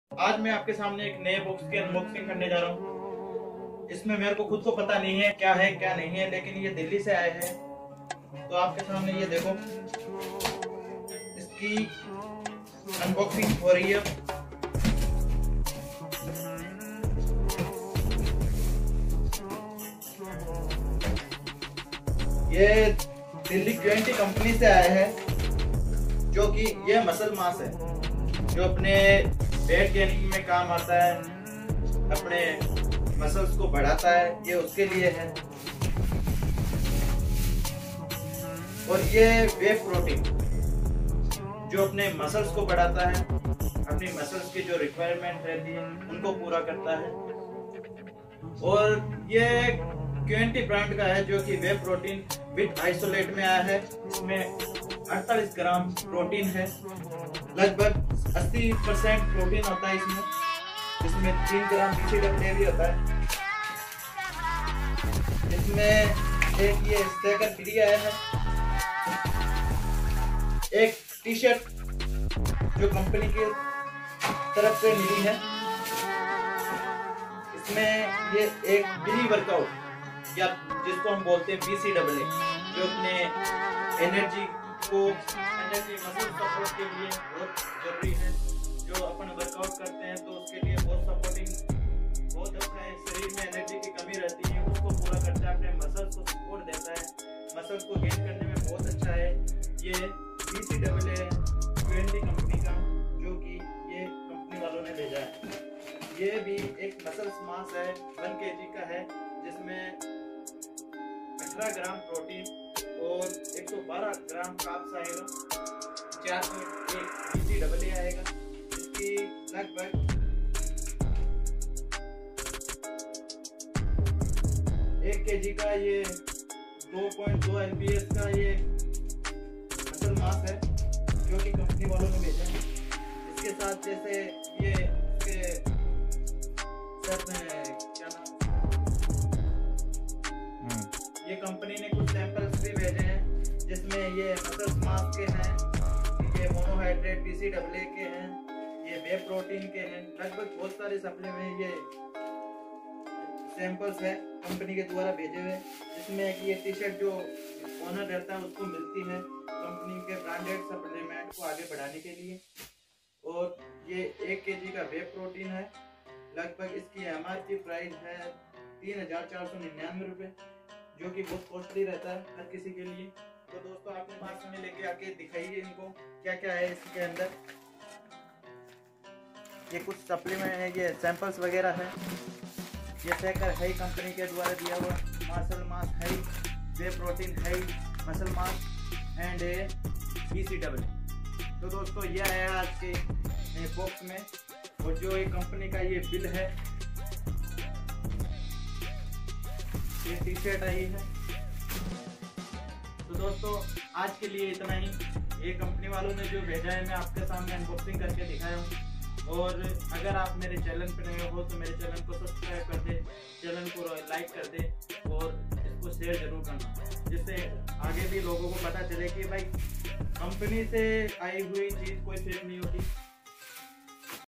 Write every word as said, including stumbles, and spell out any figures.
आज मैं आपके सामने एक नए बॉक्स की अनबॉक्सिंग करने जा रहा हूँ। इसमें मेरे को खुद को पता नहीं है क्या है क्या नहीं है, लेकिन ये दिल्ली से आए हैं। तो आपके सामने ये देखो, इसकी अनबॉक्सिंग हो रही है। ये दिल्ली क्वेंटी कंपनी से आया है, जो कि ये मसल मास है जो अपने वेट गेनिंग में काम आता है, अपने मसल्स को बढ़ाता है, ये उसके लिए है। और ये वे प्रोटीन जो अपने मसल्स को बढ़ाता है, अपनी मसल्स की जो रिक्वायरमेंट रहती है उनको पूरा करता है। और ये क्वेंटी ब्रांड का है, जो कि वे प्रोटीन विद आइसोलेट में आया है। इसमें अड़तालीस ग्राम प्रोटीन है, लगभग अस्सी परसेंट प्रोटीन होता है इसमें। इसमें तीन ग्राम बीसीडब्ल्यू भी होता है। इसमें एक ये स्टेकर फ्री आया है, एक टी शर्ट जो कंपनी की तरफ से मिली है। इसमें ये एक मिनी वर्कआउट या जिसको हम बोलते हैं बीसीडब्ल्यू, जो अपने एनर्जी को एनर्जी मसल सपोर्ट के लिए बहुत जरूरी है। जो अपन वर्कआउट करते हैं तो उसके लिए बहुत सपोर्टिंग, बहुत अपने शरीर में एनर्जी की कमी रहती है उसको पूरा करता है, अपने मसल्स को सपोर्ट देता है, मसल्स को गेन करने में बहुत अच्छा है। ये बीसीडब्ल्यू क्वेंटी कंपनी का, जो कि ये कंपनी वालों ने भेजा है। ये भी एक मसल्स मास है, वन केजी का है, जिसमें अठारह ग्राम प्रोटीन और एक सौ बारह ग्राम कार्ब्स आएगा, चार पॉइंट एक बीसीडब्ल्यू आएगा। इसकी लगभग एक केजी का ये दो पॉइंट दो एलपीएस का ये मसल मास है, जो कि कंपनी वालों ने भेजा है। इसके साथ जैसे ये इसके सर में क्या नाम, ये कंपनी ने कुछ सैंपल्स भी भेजे हैं, जिसमें ये मसल्स मास के हैं, ये मोनोहाइड्रेट बीसीडब्ल्यू के हैं, ये वे प्रोटीन के हैं। लगभग बहुत सारे सप्ली में ये सैंपल्स है कंपनी के द्वारा भेजे हुए, जिसमें ये टी शर्ट जो ओनर रहता है उसको मिलती है कंपनी के ब्रांडेड सप्लीमेंट को आगे बढ़ाने के लिए। और ये एक केजी का वे प्रोटीन है, लगभग इसकी एमआरपी प्राइस है तीन हजार चार सौ निन्यानवे रुपये, जो कि बहुत कॉस्टली रहता है हर किसी के लिए। तो दोस्तों, आपने पास में लेके आके दिखाइए इनको क्या क्या है इसके अंदर। ये कुछ सप्लीमेंट है, ये सैंपल्स वगैरह है। ये सेकर है कंपनी के द्वारा दिया हुआ, मसल मास है, वे प्रोटीन है, मसल मास एंड बीसीडब्ल्यू। तो दोस्तों, ये आया आज के बॉक्स में। और जो ये कंपनी का ये बिल है, ये टी शर्ट आई है। तो दोस्तों, आज के लिए इतना ही। ये कंपनी वालों ने जो भेजा है मैं आपके सामने अनबॉक्सिंग करके दिखाया हूँ। और अगर आप मेरे चैनल पर नए हो तो मेरे चैनल को सब्सक्राइब कर दे, चैनल को लाइक कर दे और इसको शेयर जरूर करना, जिससे आगे भी लोगों को पता चले कि भाई कंपनी से आई हुई चीज़ कोई फेक नहीं होती।